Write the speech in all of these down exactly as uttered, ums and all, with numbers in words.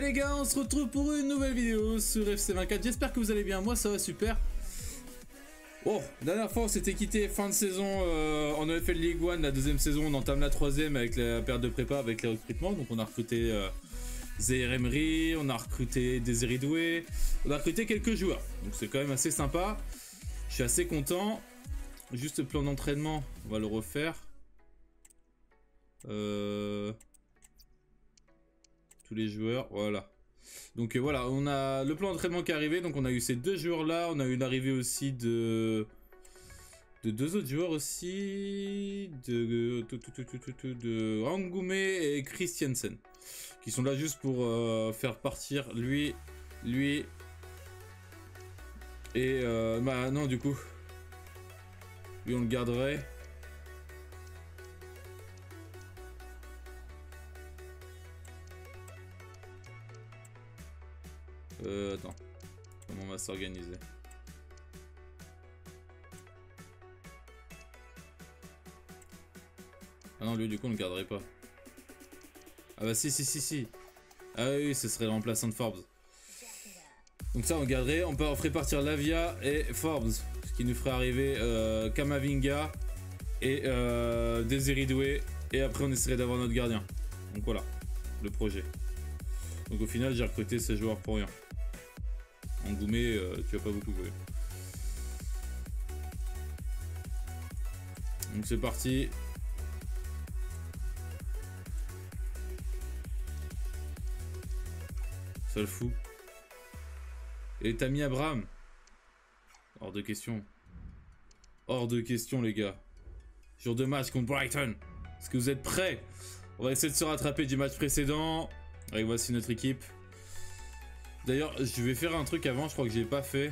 les gars, on se retrouve pour une nouvelle vidéo sur F C vingt-quatre. J'espère que vous allez bien, moi ça va super. Bon, la dernière fois on s'était quitté fin de saison, euh, on avait fait le League One, la deuxième saison, on entame la troisième avec la période de prépa, avec les recrutements. Donc on a recruté euh, Zaïre Emery, on a recruté Désiré Doué, on a recruté quelques joueurs. Donc c'est quand même assez sympa, je suis assez content. Juste le plan d'entraînement, on va le refaire. Euh... Tous les joueurs, voilà. Donc euh, voilà, on a le plan d'entraînement qui est arrivé. Donc on a eu ces deux joueurs là. On a eu l'arrivée aussi de de deux autres joueurs aussi, de de, de Rangoumé et Christiansen, qui sont là juste pour euh, faire partir lui, lui et euh, bah non du coup, lui on le garderait. Euh, attends, comment on va s'organiser? Ah non, lui du coup on le garderait pas. Ah bah si si si si. Ah oui, ce serait le remplaçant de Forbes. Donc ça on garderait, on, peut, on ferait partir Lavia et Forbes, ce qui nous ferait arriver euh, Kamavinga et euh, Désiré Doué, et après on essaierait d'avoir notre gardien. Donc voilà, le projet. Donc au final j'ai recruté ces joueurs pour rien. Rangoumé, euh, tu vas pas beaucoup jouer. Donc c'est parti. Ça le fout. Et t'as mis Abraham. Hors de question. Hors de question les gars. Jour de match contre Brighton. Est-ce que vous êtes prêts? On va essayer de se rattraper du match précédent. Allez, voici notre équipe. D'ailleurs, je vais faire un truc avant, je crois que j'ai pas fait.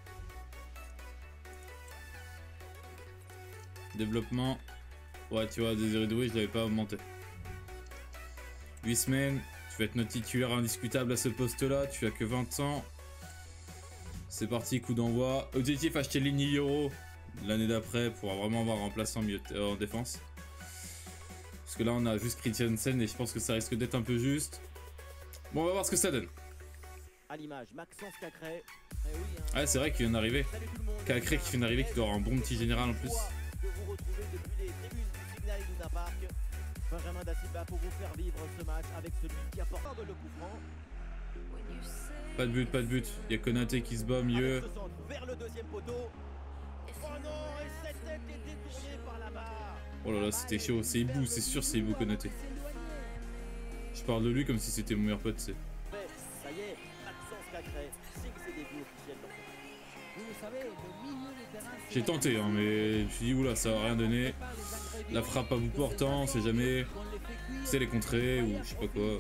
Développement. Ouais, tu vois, Désiré Doué, je l'avais pas augmenté. huit semaines, tu vas être notre titulaire indiscutable à ce poste-là, tu as que vingt ans. C'est parti, coup d'envoi. Objectif, acheter Ligny Euro l'année d'après pour vraiment avoir un remplaçant mieux en défense. Parce que là, on a juste Christiansen et je pense que ça risque d'être un peu juste. Bon, on va voir ce que ça donne. À l'image, Maxence Cacré. Eh oui, hein. Ouais, c'est vrai qu'il vient d'arriver. Cacré qui vient d'arriver, qui doit avoir un bon petit général en plus. De vous retrouver depuis les tribunes du Signal Iduna Park. Benjamin Da Silva pour vous faire vivre ce match avec celui qui apporte le coup franc. Pas de but, pas de but. Il y a Konaté qui se bat mieux. Vers le deuxième poteau. Oh non, et cette tête est détournée par la barre. Oh là là, c'était chaud. C'est Ibou, c'est sûr, c'est Ibou Konaté. Je parle de lui comme si c'était mon meilleur pote, c'est. Ça y est, Maxence Cacré signe ses débuts officiellement. J'ai tenté, hein, mais je me suis dit, oula, ça va rien donner. La frappe à bout portant, on sait jamais. C'est les contrées ou je sais pas quoi.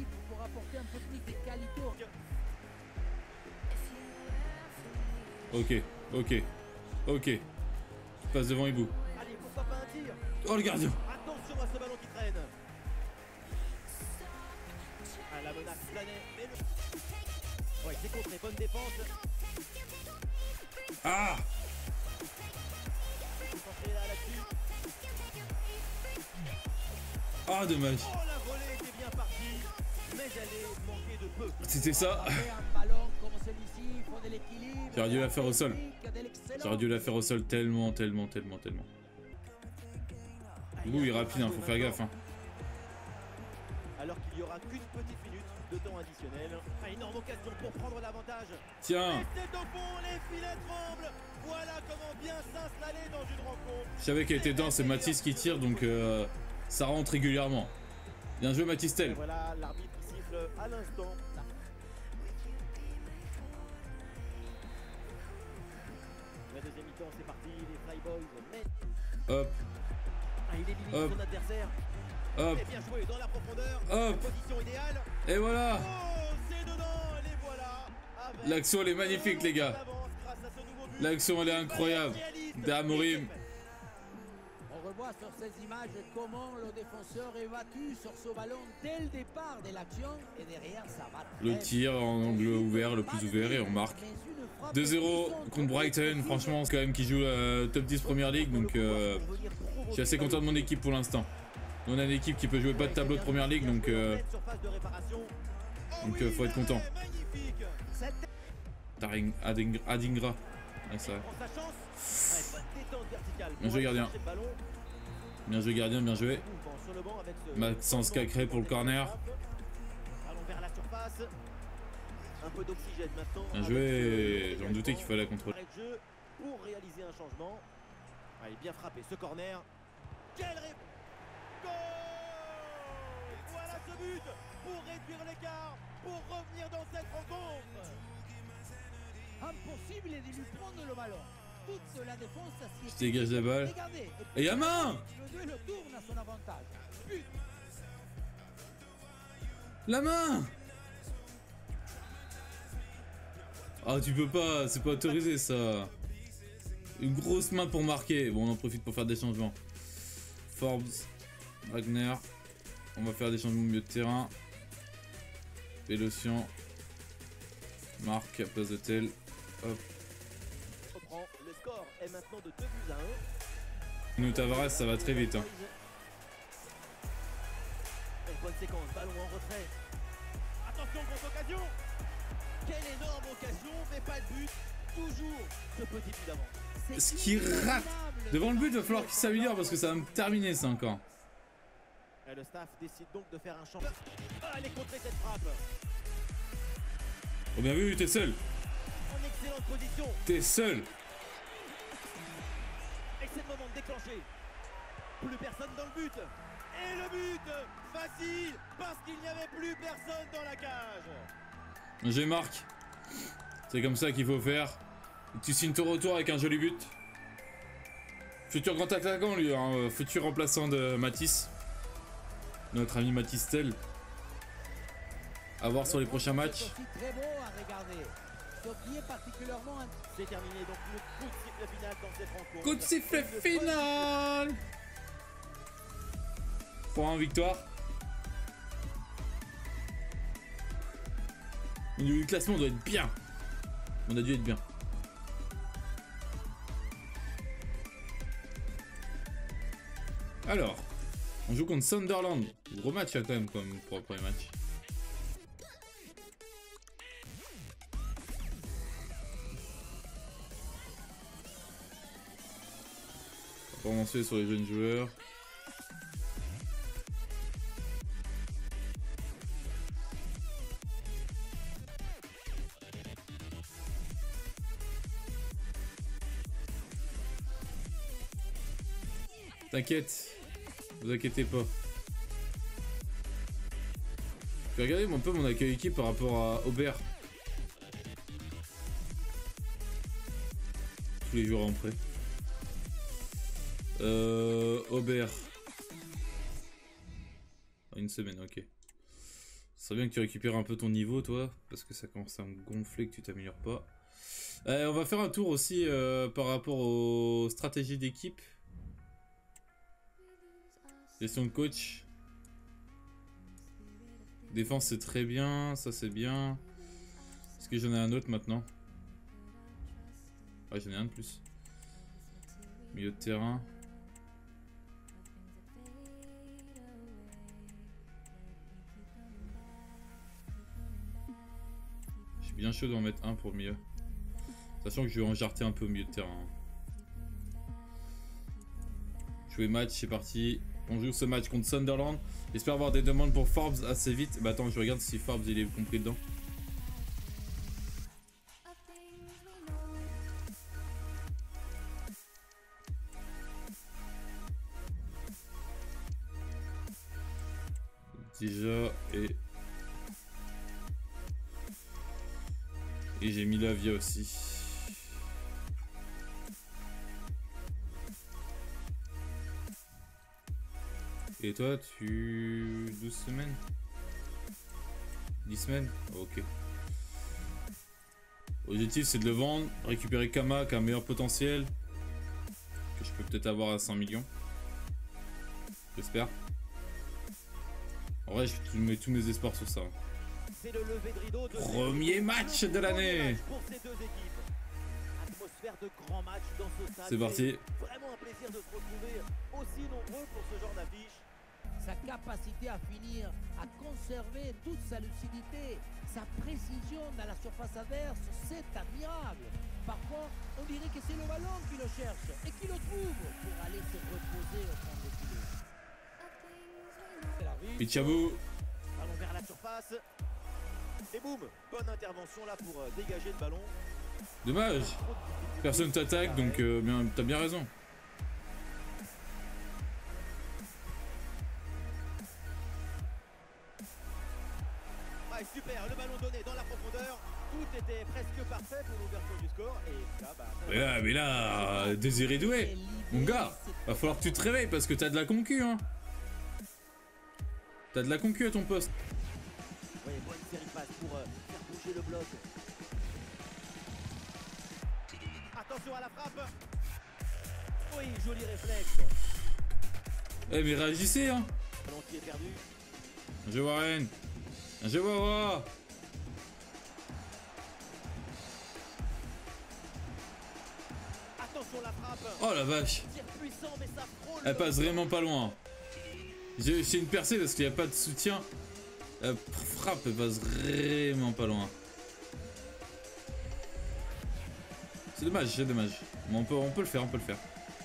Ok, ok, ok. Je passe devant Ibou. Allez, pourquoi pas un tir? Oh le gardien! Attention à ce ballon qui traîne. Ah, la menace planait, mais le... Ouais, c'est contré, bonne défense. Ah! Concentré là, là-dessus. Ah, dommage. Oh, la volée était bien partie, mais elle est manquée de peu. C'était ça. J'aurais dû la faire au sol. J'aurais dû la faire au sol tellement, tellement, tellement, tellement. Ouh, il est rapide, hein, faut faire gaffe. Hein. Alors qu'il n'y aura qu'une petite minute de temps additionnel. Ah, énorme occasion pour prendre l'avantage. Tiens. Et c'est au fond, les filets tremblent. Voilà comment bien s'installer dans une rencontre. Je savais qu'elle était dedans, c'est Mathis qui tire, donc euh, ça rentre régulièrement. Bien joué Mathis Tel. Voilà, l'arbitre siffle à l'instant. La deuxième mi-temps, c'est parti, les Flyboys mettent. Hop. Ah, il élimine Hop. son adversaire. Hop. Et bien joué dans la profondeur. Hop. Position idéale. Et voilà. Oh, c'est dedans, les voilà. L'action elle est magnifique les gars. L'action elle est incroyable. D'Amorim. On revoit sur ces images comment le défenseur est battu sur ce ballon dès le départ de l'action et derrière ça va. Le tir en angle ouvert, le plus ouvert, et on marque. deux zéro contre Brighton. Franchement, c'est quand même qui joue la top dix Premier League, donc euh, je suis assez content de mon équipe pour l'instant. On a une équipe qui peut jouer pas de tableau de Premier League, donc euh, Donc euh, faut être content. Magnifique. Cette Taring, Ading, Adingra. Ouais, ça. prend sa chance. Ouais, bonne détente verticale. Bien joué, gardien. Le ballon. Bien joué gardien, bien joué. Mouvement sur le banc avec ce- Maxence Cacré pour le corner. Ballon vers la surface. Un peu d'oxygène maintenant. Bien avec joué. ce- J'en doutais qu'il fallait la contrôler. Arrêt de jeu pour réaliser un changement. Allez, bien frappé ce corner. Quel ré... Goal! Voilà ce but pour réduire l'écart, pour revenir dans cette rencontre. Impossible de lui prendre le ballon. Toute la défense s'y Je dégage la balle. Regardez. Et y'a main! Le duel tourne à son avantage. But. La main! Ah tu peux pas, c'est pas autorisé ça. Une grosse main pour marquer. Bon on en profite pour faire des changements. Forbes, Wagner. On va faire des changements au milieu de terrain. Vélocian. Marc à place de tel. Hop. Reprend. Le score est maintenant de deux buts à un. Nous Tavares ça va très vite. Hein. Une bonne séquence, ballon en retrait. Attention, grosse occasion. Quelle énorme occasion, mais pas le but. Toujours ce petit but d'avant. Ce qui rate devant le but, il va falloir qu'il s'améliore parce que ça va me terminer ça encore. Et le staff décide donc de faire un changement. Ah, elle est contrée cette frappe. Oh bien vu, t'es seul. En excellente position. T'es seul. Et c'est le moment de déclencher. Plus personne dans le but. Et le but facile parce qu'il n'y avait plus personne dans la cage. J'ai Marc. C'est comme ça qu'il faut faire. Tu signes ton retour avec un joli but. Futur grand attaquant lui, hein, futur remplaçant de Matisse. Notre ami Matisse Tel. À voir sur les prochains matchs. C'est très beau à regarder. Ce qui est particulièrement C'est terminé donc le coup de sifflet final dans cette rencontre. Coup de sifflet final. Pour un victoire. Le classement doit être bien. On a dû être bien. Alors, on joue contre Sunderland. Gros match hein, quand même comme pour le premier match. On va commencer sur les jeunes joueurs. T'inquiète, vous inquiétez pas. Je vais regarder un peu mon accueil équipe par rapport à Aubert. Tous les joueurs en prêt. Euh, Aubert. Une semaine, ok. Ce serait bien que tu récupères un peu ton niveau, toi, parce que ça commence à me gonfler que tu t'améliores pas. Euh, on va faire un tour aussi euh, par rapport aux stratégies d'équipe. Gestion de coach. Défense c'est très bien, ça c'est bien. Est-ce que j'en ai un autre maintenant? Ouais j'en ai un de plus. Milieu de terrain. Je suis bien chaud d'en mettre un pour le milieu. Sachant que je vais en jarter un peu au milieu de terrain. Jouer match, c'est parti. On joue ce match contre Sunderland. J'espère avoir des demandes pour Forbes assez vite. Bah attends, je regarde si Forbes il est compris dedans. Déjà et... Et j'ai mis la via aussi. Et toi, tu... douze semaines? dix semaines? Ok. L'objectif, c'est de le vendre, récupérer Kama qui a un meilleur potentiel. Que je peux peut-être avoir à cinq millions. J'espère. En vrai, je mets tous mes espoirs sur ça. C'est le lever de rideau de Premier match de l'année. pour ces deux équipes. Atmosphère de grand match dans ce stade. C'est parti. Vraiment un plaisir de se retrouver aussi nombreux pour ce genre d'affiche. sa capacité à finir, à conserver toute sa lucidité, sa précision dans la surface adverse, c'est admirable. Parfois, on dirait que c'est le ballon qui le cherche et qui le trouve pour aller se reposer au fond des filets. Pichabou. Ballon vers la surface. Et boum, bonne intervention là pour euh, dégager le ballon. Dommage. Personne t'attaque, donc euh, bien, t'as bien raison. Ah, super, le ballon donné dans la profondeur. Tout était presque parfait pour l'ouverture du score. Et là, bah, Mais là, mais là, Désiré Doué, mon gars, va falloir que tu te réveilles parce que t'as de la concu, hein. T'as de la concu à ton poste. oui, bonne série de passes pour euh, faire bouger le bloc. Attention à la frappe. Oui, joli réflexe. Eh mais réagissez, hein. Ballon qui est perdu. Je vois Warren. Je vois voir. Attention la frappe. Oh la vache. Tir puissant, mais ça frôle. Elle passe vraiment pas loin. J'ai fait une percée parce qu'il n'y a pas de soutien. La frappe, elle passe vraiment pas loin. C'est dommage, c'est dommage. Mais on peut, on peut le faire, on peut le faire.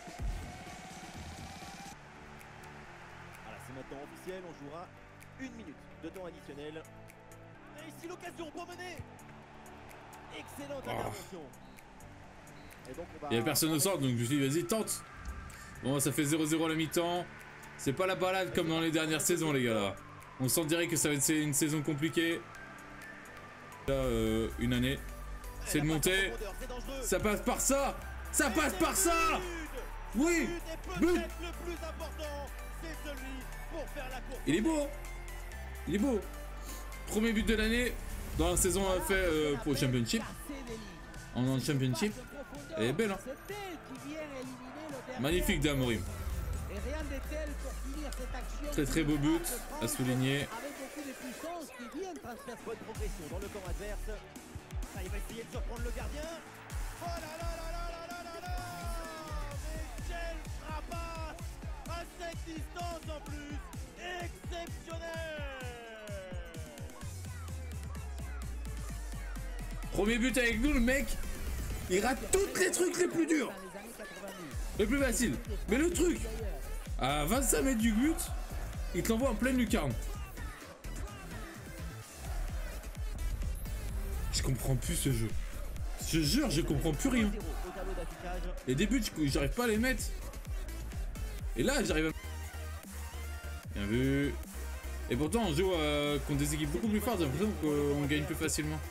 Voilà, c'est maintenant officiel, on jouera une minute de temps additionnel. Et ici l'occasion pour mener. Excellente Oh. intervention. Et donc on va... Il n'y a personne au centre, donc je me suis dit, vas-y, tente. Bon, ça fait zéro zéro à la mi-temps. C'est pas la balade comme dans les dernières saisons, les gars, là. On sent direct que ça va être une saison compliquée. Là, euh, une année. C'est de monter. Ça passe par ça. Ça passe par ça. Oui. But. Le plus important, c'est celui pour faire la course. Il est beau. Il est beau. Premier but de l'année. Dans la saison on a fait euh, pour le Championship. En dans le Championship. Elle est belle, hein. Magnifique d'Amorim. Très très beau but à souligner. Bonne progression dans le camp adverse. Ah, il va essayer de surprendre le gardien. Oh là là là là là là là là. Mais quel frappasse à cette distance en plus. Exceptionnel. Premier but avec nous, le mec. Il rate tous les trucs les plus durs. Les plus faciles. Mais le truc, à vingt-cinq mètres du but, il te l'envoie en pleine lucarne. Je comprends plus ce jeu. Je jure, je comprends plus rien. Les débuts, j'arrive pas à les mettre. Et là, j'arrive à... Bien vu. Et pourtant, on joue euh, contre des équipes beaucoup plus fortes. J'ai l'impression qu'on gagne plus facilement.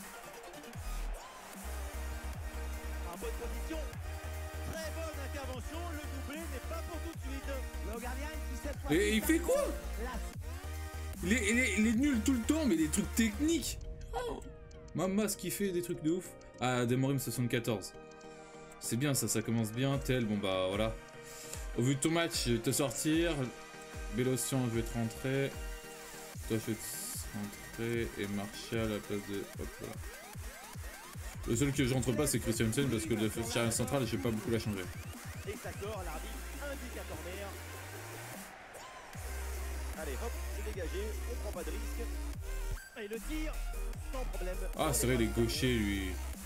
En bonne position. Très bonne intervention. Le doublé n'est pas pour tout de suite. Le gardien qui cette fois... Et il fait quoi? il est, il, est, il est nul tout le temps, mais des trucs techniques. Oh. Maman, ce qui fait des trucs de ouf. Ah, Demorim soixante-quatorze. C'est bien ça, ça commence bien. Tel, bon bah voilà. Au vu de ton match, je vais te sortir. Bélocian, je vais te rentrer. Toi, je vais te rentrer. Et Martial à la place de... Hop là. Le seul que je rentre pas, c'est Christiansen parce que le charnière central, je vais pas beaucoup la changer. Et s'accorde, l'arbitre indique à corner. Allez, hop, c'est dégagé, on prend pas de risque. Et le tir, sans problème. Ah, c'est vrai, les gauchers, lui.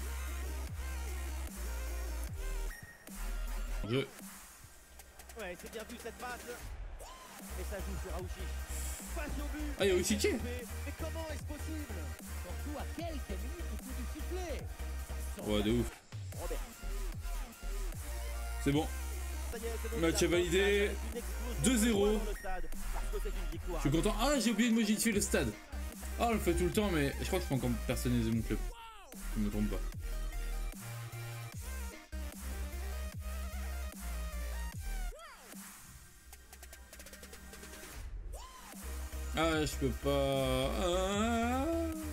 Je... Ouais, c'est bien vu cette passe. Et ça joue sur Aouchi. Passe au but. Ah, il y a Aouchiche. Mais comment est-ce possible? Surtout à quelques minutes du coup du sifflet. Ouais, de ouf. Robert. C'est bon. Ça y est, c'est donc Match la validé. avec une explosion deux zéro. dans le stade, parce que c'est une victoire. Je suis content. Ah, j'ai oublié de modifier le stade. Ah, on le fait tout le temps, mais je crois que je peux encore personnaliser mon club. Je me trompe pas. Ah, je peux pas. Ah.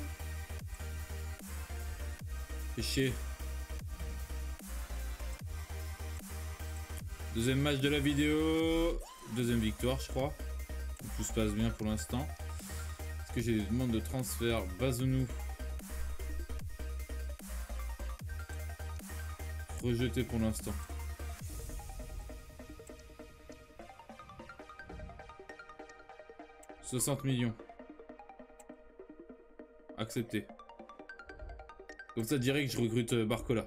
Fais chier. Deuxième match de la vidéo. Deuxième victoire, je crois. Tout se passe bien pour l'instant. Est-ce que j'ai des demandes de transfert? Bazonou. Rejeté pour l'instant. soixante millions. Accepté. Comme ça, direct, je recrute Barcola.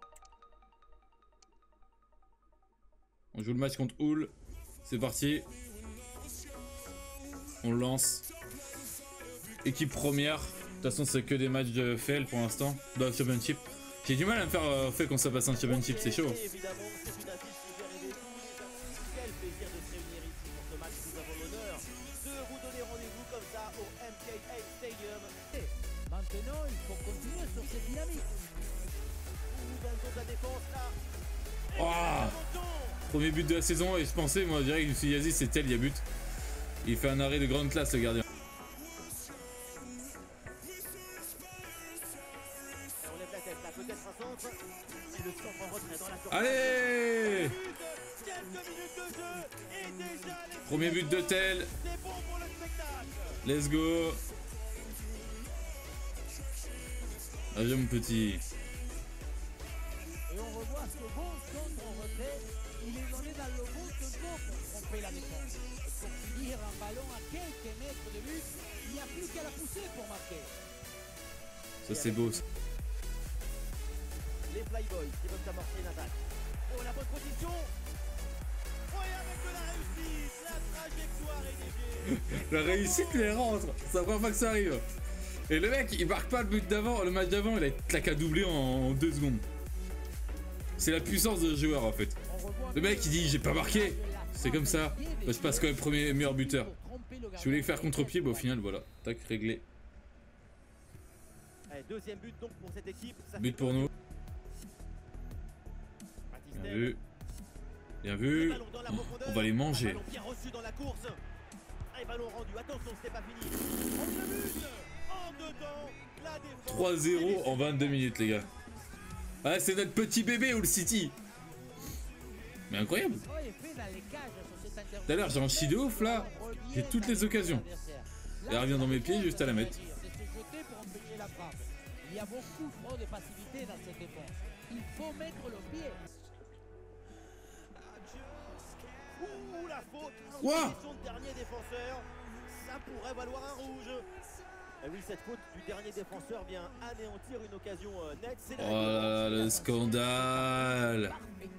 On joue le match contre Hull. C'est parti. On lance. Équipe première. De toute façon, c'est que des matchs de F L pour l'instant. Dans le Championship. J'ai du mal à me faire euh, fait quand ça passe en Championship, c'est chaud. Évidemment, c'est une affiche qui fait rêver tous les aficionados. Quel plaisir de se réunir ici pour ce match. Nous avons l'honneur de vous donner rendez-vous comme ça au M K A Stadium. Et maintenant, il faut continuer sur cette dynamique. Nous gagnons de la défense là. Oh, premier but de la saison et je pensais, moi, direct, je me suis dit, vas-y, c'est tel, il y a but. Il fait un arrêt de grande classe, le gardien. On lève la tête là, peut-être un centre. Et le centre en retrait dans la surface. Allez! Quelques minutes de jeu et déjà les Premier but de tel. c'est bon pour le spectacle. Let's go. Ah, j'ai mon petit. Et on revoit ce bon centre en retrait. Il est donné dans le bon tempo pour tromper la défense. Et pour finir un ballon à quelques mètres de but, il n'y a plus qu'à la pousser pour marquer. Ça, c'est beau. Les Flyboys qui veulent amorcer une attaque. Oh, la bonne position. Oh, et avec de la réussite, la trajectoire est déviée. La réussite, il rentre. C'est la première fois que ça arrive. Et le mec, il marque pas le but d'avant. Le match d'avant, il a claqué à doubler en deux secondes. C'est la puissance de ce joueur, en fait. Le mec, il dit, j'ai pas marqué. C'est comme ça. Bah, je passe quand même premier meilleur buteur. Je voulais faire contre-pied, bah au final, voilà. Tac, réglé. Allez, deuxième but donc pour cette équipe. Ça But pour nous. Bien vu. Bien vu. On va les manger. Ballon bien reçu dans la course. Allez, ballon rendu. Attention, c'est pas fini. On se but. En dedans. La défense. trois zéro en vingt-deux minutes, les gars. Ah, c'est notre petit bébé, Hull City. Mais incroyable. Tout à l'heure, j'ai un chi de ouf, là. J'ai toutes les occasions. Elle revient dans mes pieds, juste à la mettre. Il y a beaucoup trop de passivité dans cette défense. Il faut mettre le pied. Ouh, la faute. Ouah. Position de dernier défenseur. Ça pourrait valoir un rouge. Ah oui, cette faute du dernier défenseur vient anéantir une occasion euh, nette. C'est Oh là là, le scandale.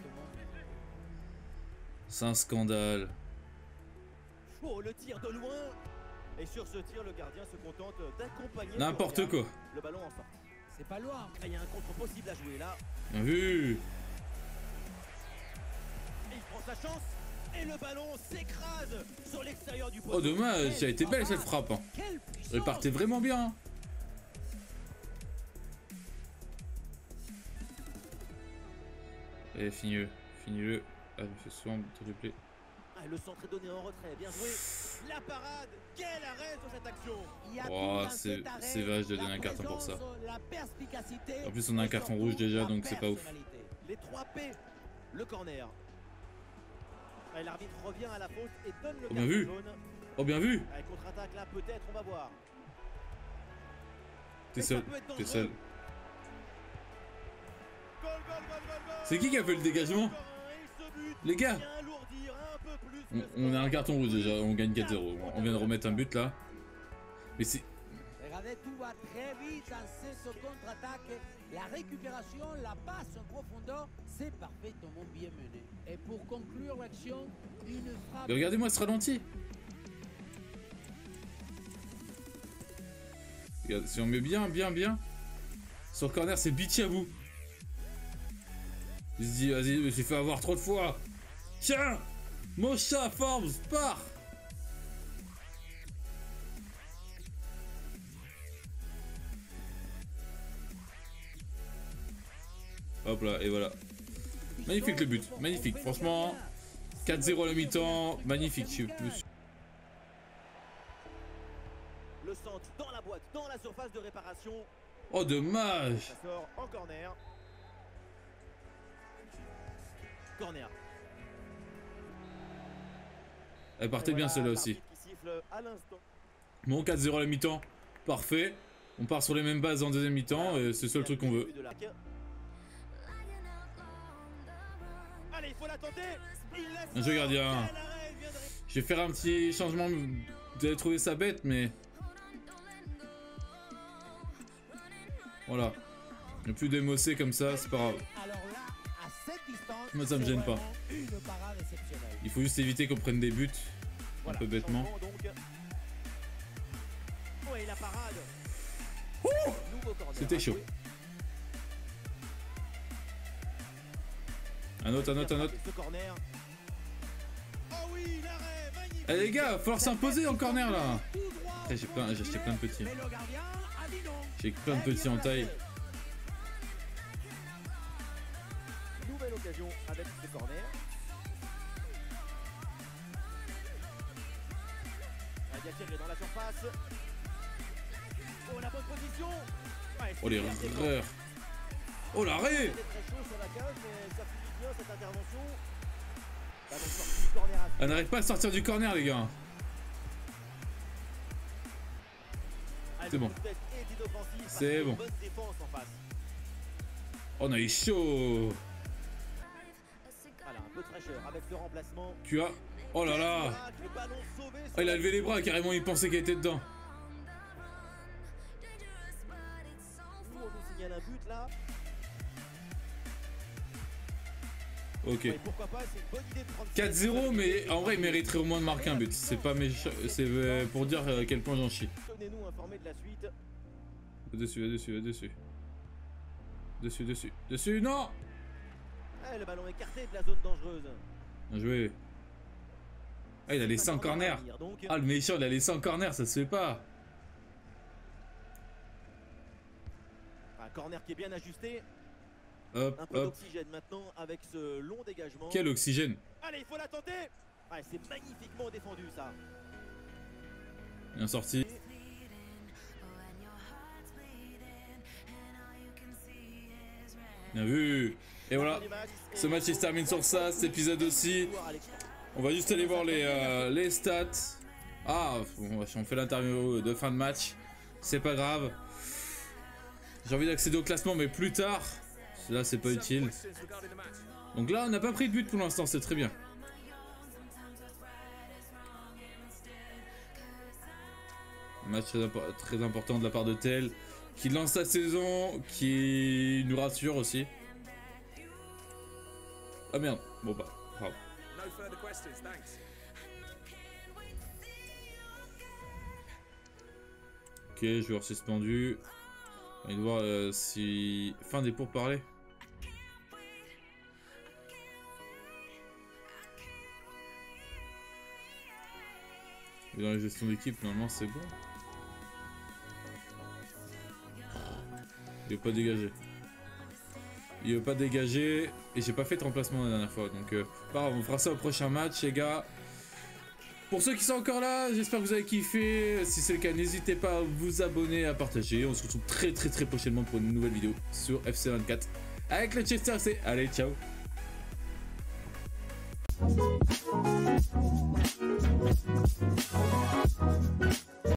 C'est un scandale. Oh, le tir de loin. Et sur ce tir, le gardien se contente d'accompagner. N'importe le quoi. Le ballon en sort. C'est pas loin. Il y a un contre possible à jouer là. Bien vu. Et il prend sa chance. Et le ballon s'écrase sur l'extérieur du poteau. Oh, dommage, ça a été belle cette frappe. Hein. Elle partait vraiment bien. Allez, finis-le. Finis-le. Allez, fais soin, s'il te plaît. Ah, le centre est donné en retrait, bien joué. La parade, quel arrêt sur cette action. Oh, c'est c'est vache de donner un carton pour ça. En plus, on a un carton rouge déjà, donc c'est pas ouf. Les trois P, le corner. Ah, l'arbitre revient à la faute et donne le Oh, bien carton vu. jaune. Oh, bien vu. Allez, contre-attaque là, peut-être, on va voir. T'es Mais ça seul, peut être t'es dangereux. seul. Goal, goal, goal, goal, goal. C'est qui qui a fait le dégagement? Encore un, et ce but Les gars, vient alourdir un peu plus on, le on a un score. carton rouge déjà, on gagne quatre zéro. On vient de remettre un but là. Mais c'est... Regardez, tout va très vite dans cette contre-attaque. La récupération, la passe en profondeur, c'est parfaitement bien mené. Et pour conclure l'action, une frappe. Mais regardez-moi ce ralenti. Regarde, si on met bien, bien, bien. Sur le corner, c'est Bichabou. Il se dit, vas-y, je me suis fait avoir trop de fois. Tiens, mon chat, Forbes, part. Hop là, et voilà. Magnifique le but, magnifique. Franchement, quatre zéro à la mi-temps, magnifique. Je me suis- Le centre dans la boîte, dans la surface de réparation. Oh, dommage. Ça sort en corner. Corner. Elle partait Et bien voilà, celle-là aussi. l'arbitre qui siffle à l'instant. Bon, quatre zéro à la mi-temps, parfait. On part sur les mêmes bases en deuxième mi-temps, et c'est le seul truc qu'on veut. Allez, il faut la tenter. Il laisse Un jeu gardien. Quel arrêt, il vient de ré- Je vais faire un petit changement Vous allez trouver ça bête, mais... Voilà. Il n'y a plus d'émocé comme ça, c'est pas grave. Alors là, à cette distance, Moi, ça me gêne pas. une parade exceptionnelle. Il faut juste éviter qu'on prenne des buts. Voilà, Un peu bêtement. changement, donc. Oh, et la parade. Nouveau corner C'était à chaud. jouer. Un autre, un autre, un autre. Ce corner. Oh oui, l'arrêt, magnifique. Eh les gars, va falloir s'imposer en corner là. Tout droit Après, j'ai plein, j'ai acheté plein de petits. Mais le gardien a dit non. J'ai plein de petits en taille. Nouvelle occasion avec ce corner. Diakher est dans la surface. Oh, la bonne position. Ouais, Oh les super, erreurs. Oh l'arrêt. c'était très chaud sur la cage, mais ça finit bien cette intervention. La bonne sortie du corner à Elle n'arrive pas à sortir du corner les gars. C'est bon. C'est bon. Bonne défense en face. Oh, on a eu chaud. Voilà, un peu de fraîcheur avec le remplacement. Tu as... Oh là là. Le ballon sauvé sur Oh, il a la levé les bras carrément, il pensait qu'elle était dedans. Nous, on nous signale un but là. Ok. Ouais, pourquoi pas, c'est une bonne idée de prendre quatre zéro, mais en vrai, il mériterait au moins de marquer un but. C'est pas méchant, c'est euh, pour dire à quel point j'en chie. Tenez-nous informés de la suite. Dessus, dessus, dessus. Dessus, dessus. Dessus, non. Ouais, le ballon écarté de la zone dangereuse. Bien joué. Ah, il a laissé en corner. Donc, Ah, le méchant, il a laissé en corner, ça se fait pas. un corner qui est bien ajusté. Hop, Un peu hop. d'oxygène maintenant avec ce long dégagement. Quel oxygène. Allez, il faut la tenter. Ouais, c'est magnifiquement défendu ça. Bien sorti. Bien vu. Et voilà. Ce match il se termine sur ça, cet épisode aussi. On va juste aller voir les, euh, les stats. Ah, on fait l'interview de fin de match. C'est pas grave. J'ai envie d'accéder au classement, mais plus tard. Là, c'est pas utile. Donc là, on n'a pas pris de but pour l'instant, c'est très bien. Un match très, impo très important de la part de Tel, qui lance sa saison, qui nous rassure aussi. Ah merde, bon bah, bravo. Ok, joueur suspendu. On va voir euh, si... Fin des pourparlers. Et dans la gestion d'équipe, normalement c'est bon. Il veut pas dégager. Il veut pas dégager. Et j'ai pas fait de remplacement la dernière fois. Donc, euh, pas grave, on fera ça au prochain match, les gars. Pour ceux qui sont encore là, j'espère que vous avez kiffé. Si c'est le cas, n'hésitez pas à vous abonner, à partager. On se retrouve très très très prochainement pour une nouvelle vidéo sur F C vingt-quatre avec le Chester F C. Allez, ciao. We'll be right back.